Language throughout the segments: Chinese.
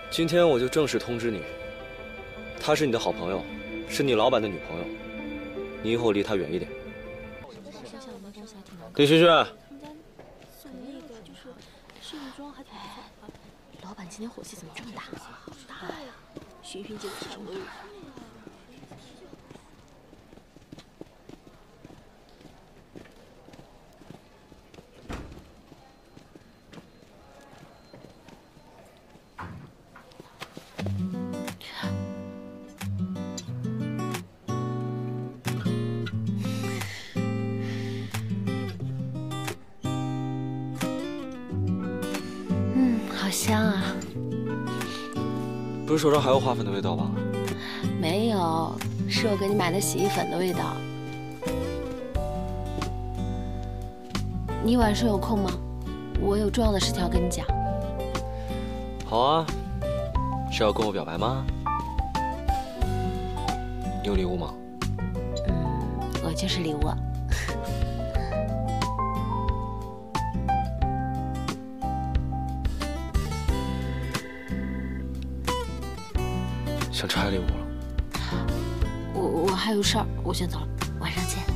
今天我就正式通知你，她是你的好朋友，是你老板的女朋友，你以后离她远一点。李萱萱， 老板今天火气怎么这么大？好大呀！萱萱姐体重都有。好香啊！ 不是手上还有花粉的味道吧？ 没有，是我给你买的洗衣粉的味道。你晚上有空吗？我有重要的事情要跟你讲。 好啊，是要跟我表白吗？你有礼物吗？ 我就是礼物。 想拆礼物了？ 我还有事儿，我先走了，晚上见。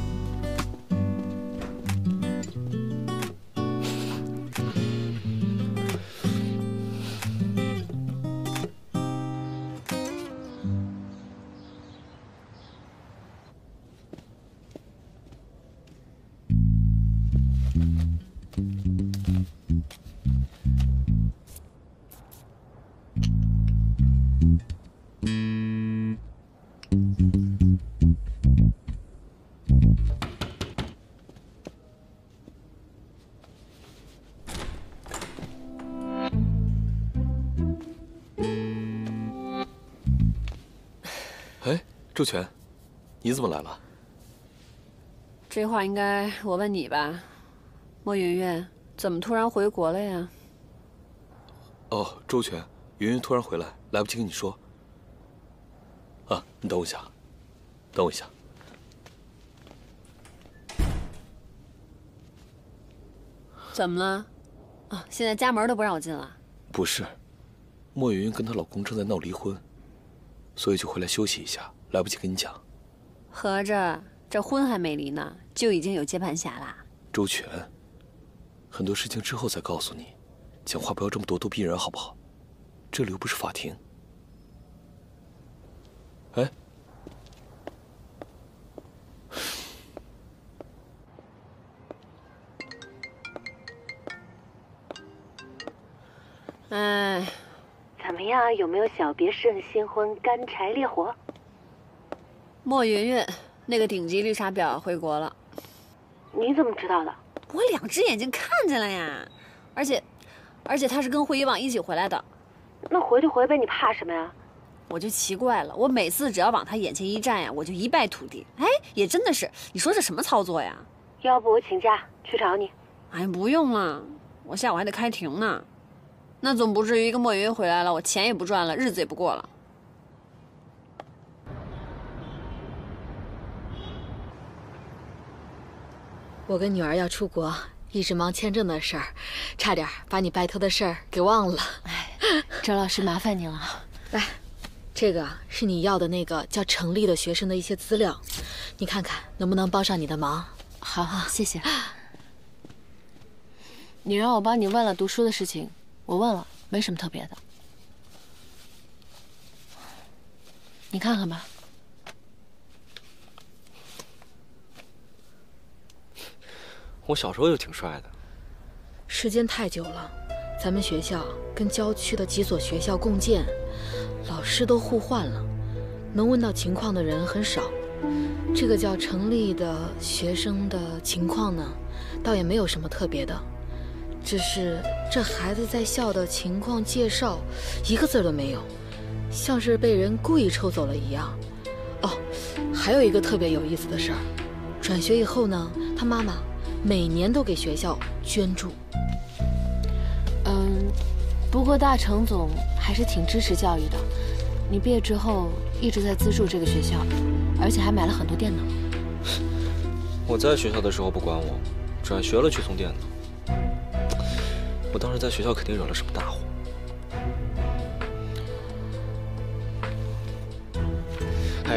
哎，周全，你怎么来了？ 这话应该我问你吧，莫云云，怎么突然回国了呀？ 哦，周全，云云突然回来，来不及跟你说。啊，你等我一下，等我一下。 怎么了？啊，现在家门都不让我进了？ 不是，莫云云跟她老公正在闹离婚，所以就回来休息一下，来不及跟你讲。 合着这婚还没离呢，就已经有接盘侠啦？ 周全，很多事情之后再告诉你，讲话不要这么咄咄逼人，好不好？这里又不是法庭。哎， 哎， 怎么样？有没有小别胜新婚，干柴烈火？ 莫云云那个顶级绿茶婊回国了。 你怎么知道的？ 我2只眼睛看见了呀，而且她是跟惠一网一起回来的。 那回就回呗，你怕什么呀？ 我就奇怪了，我每次只要往她眼前一站呀，我就一败涂地。哎，也真的是，你说这什么操作呀？ 要不我请假去找你？ 哎，不用了，我下午还得开庭呢。那总不至于一个莫云云回来了，我钱也不赚了，日子也不过了。 我跟女儿要出国，一直忙签证的事儿，差点把你拜托的事儿给忘了。 哎，周老师麻烦您了。 来，这个是你要的那个叫程丽的学生的一些资料，你看看能不能帮上你的忙。 好，谢谢。你让我帮你问了读书的事情，我问了，没什么特别的。你看看吧。 我小时候就挺帅的。 时间太久了，咱们学校跟郊区的几所学校共建，老师都互换了，能问到情况的人很少。这个叫程丽的学生的情况呢，倒也没有什么特别的，只是这孩子在校的情况介绍一个字都没有，像是被人故意抽走了一样。哦，还有一个特别有意思的事儿，转学以后呢，他妈妈每年都给学校捐助。 不过大程总还是挺支持教育的。你毕业之后一直在资助这个学校，而且还买了很多电脑。 我在学校的时候不管我，转学了去送电脑。我当时在学校肯定惹了什么大祸。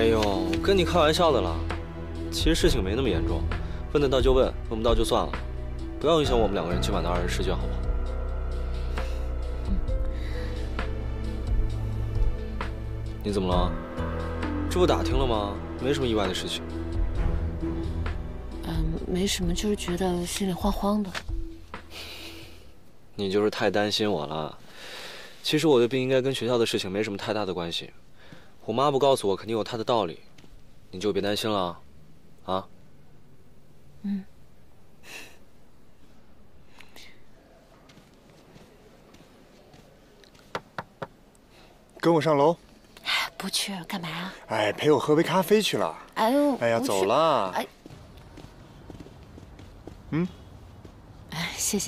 哎呦，跟你开玩笑的啦。其实事情没那么严重，问得到就问，问不到就算了，不要影响我们2个人今晚的2人世界，好不好？你怎么了？这不打听了吗？没什么意外的事情。 没什么，就是觉得心里慌慌的。 你就是太担心我了。其实我对病应该跟学校的事情没什么太大的关系。我妈不告诉我，肯定有她的道理。你就别担心了，啊？ 跟我上楼。 不去，干嘛呀？ 哎，陪我喝杯咖啡去了。 哎呦， 哎呀，走了。 哎，谢谢。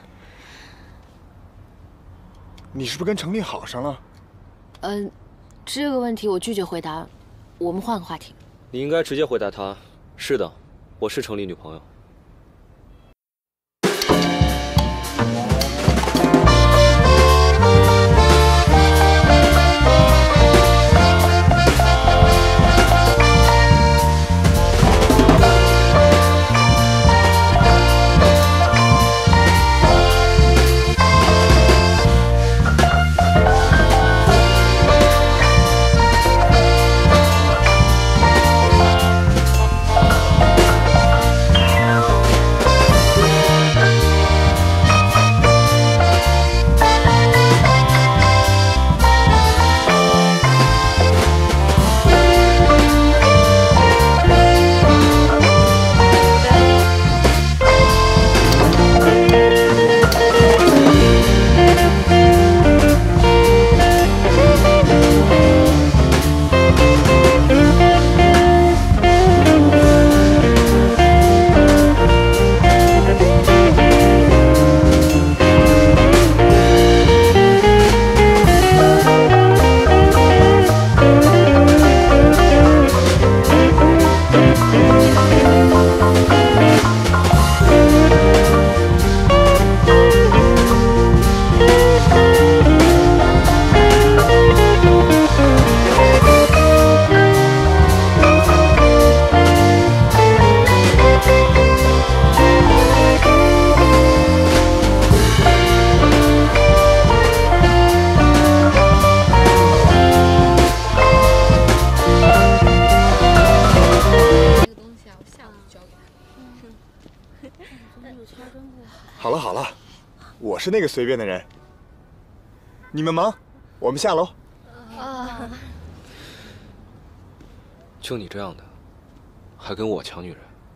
你是不是跟程丽好上了？ 这个问题我拒绝回答，我们换个话题。 你应该直接回答他。是的，我是程丽女朋友。 好了，我是那个随便的人。你们忙，我们下楼。 就你这样的，还跟我抢女人？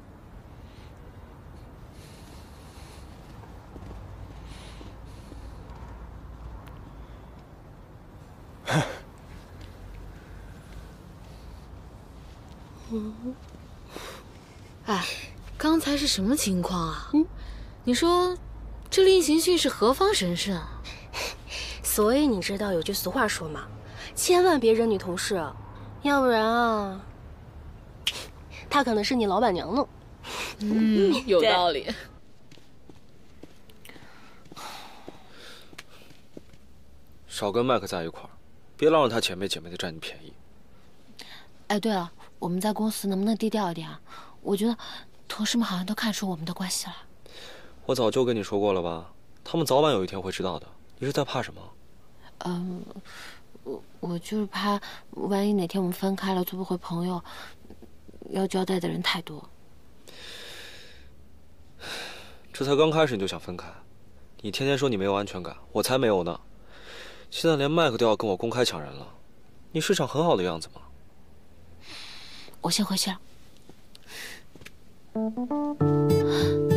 哎，刚才是什么情况啊？你说这令行训是何方神圣啊？ 所以你知道有句俗话说嘛，千万别惹女同事，要不然啊，她可能是你老板娘呢。 有道理。 少跟麦克在一块儿，别老让他姐妹的占你便宜。 哎，对了，我们在公司能不能低调一点啊？我觉得同事们好像都看出我们的关系了。 我早就跟你说过了吧，他们早晚有一天会知道的。你是在怕什么？ 我就是怕，万一哪天我们分开了，做不回朋友，要交代的人太多。 这才刚开始你就想分开？你天天说你没有安全感，我才没有呢。现在连麦克都要跟我公开抢人了，你市场很好的样子吗？ 我先回去了。